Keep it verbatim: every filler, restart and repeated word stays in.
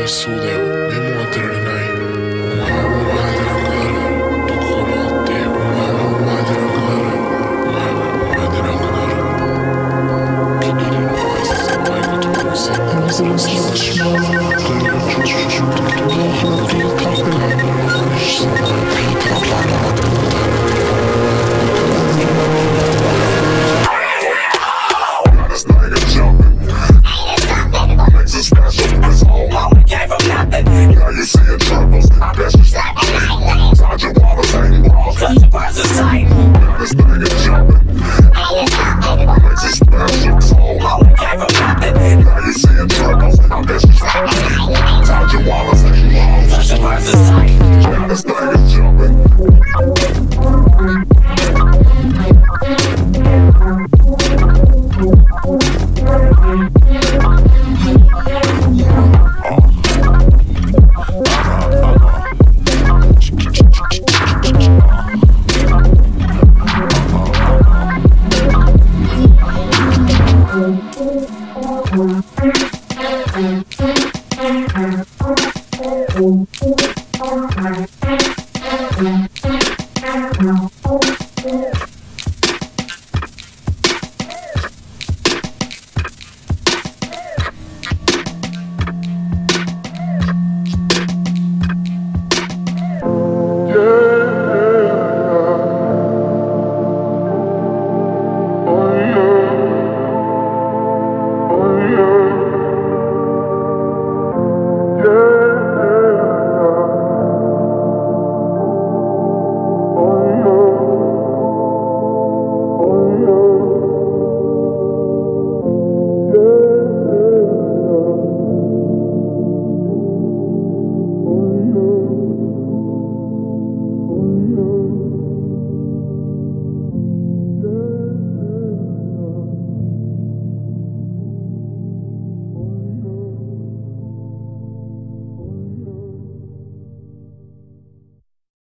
しそうだよ。目も当てられない。お前はお前でなくなる。ところあってお前はお前でなくなる。お前はお前でなくなる。君にの大切な愛がところせんの水の気がしまう。彼が調子中とトラフラピーカップなのにしそうなピーカップなの。You see it troubles, I bet you stop it. Told you wanna take balls, cut the bars are tight. Now this thing is jumping. Makes it special, so I gave up nothing. Now you see it troubles, I bet you stop it. Told you wanna take balls, cut the bars are tight. Now this thing is jumping. Thank you.